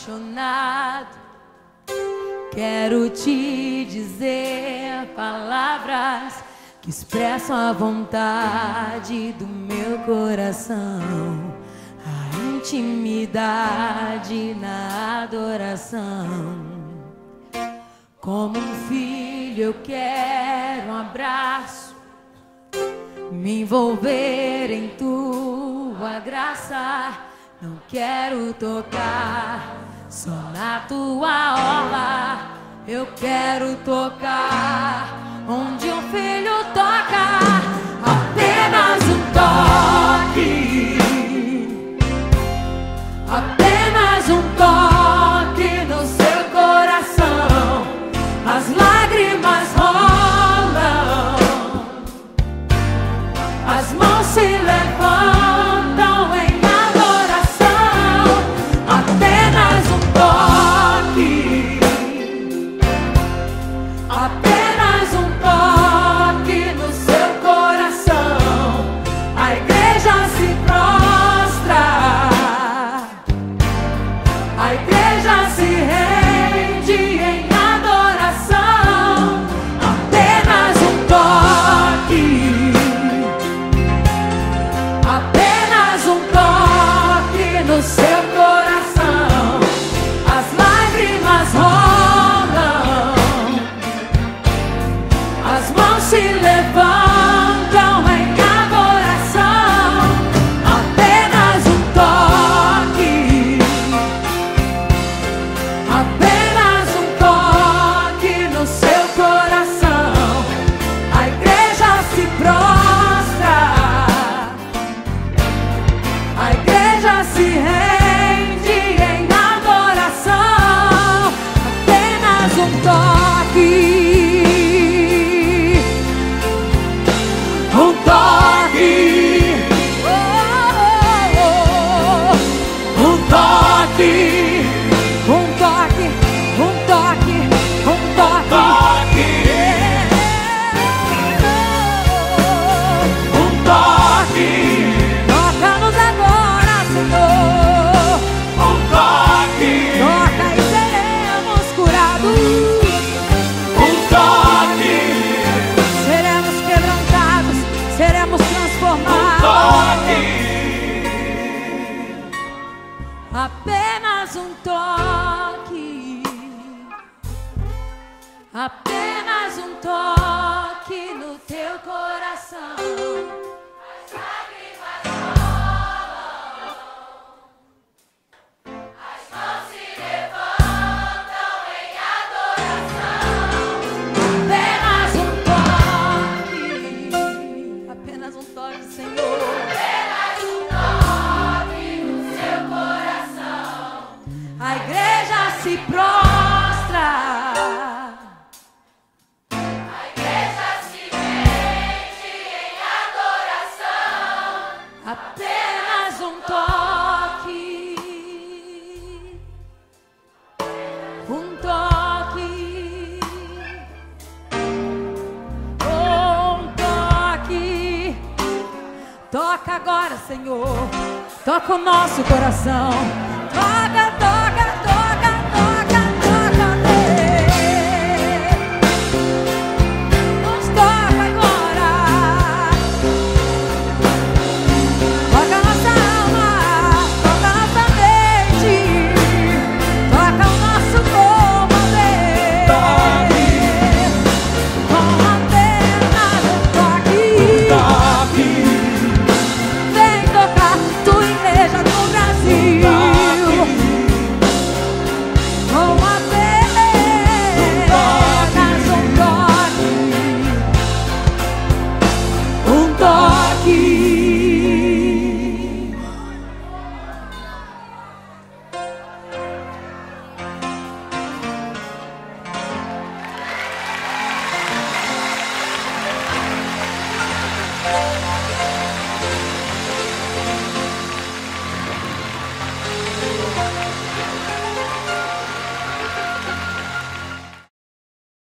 apaixonado. Quero te dizer palavras que expressam a vontade do meu coração, a intimidade na adoração. Como um filho eu quero um abraço, me envolver em tua graça. Não quero tocar só na tua orla, eu quero tocar onde um filho toca. Apenas um toque, apenas um toque no seu coração. As lágrimas rolam, as mãos se levantam em adoração. Apenas um toque, apenas um toque no seu coração. A igreja se prostra, a igreja se rende em adoração. Apenas um toque, apenas um toque no seu coração. As lágrimas rolam, as mãos se levantam em adoração. Apenas um toque, apenas um toque no seu coração. A igreja se prostra, a igreja se rende em adoração. Apenas um toque, um toque, um toque, um toque, um toque, um toque, um toque. Toca-nos agora, Senhor. Um toque. Toca e seremos curados. Um toque. Seremos quebrantados, seremos transformados. Um toque. Apenas um toque, apenas um toque no teu coração. As lágrimas rolam, as mãos se levantam em adoração. Apenas um toque, Senhor. Apenas um toque no seu coração. A igreja se prostra, a igreja se rende em adoração. Apenas um toque, um toque, um toque. Toca agora, Senhor. Toca o nosso coração.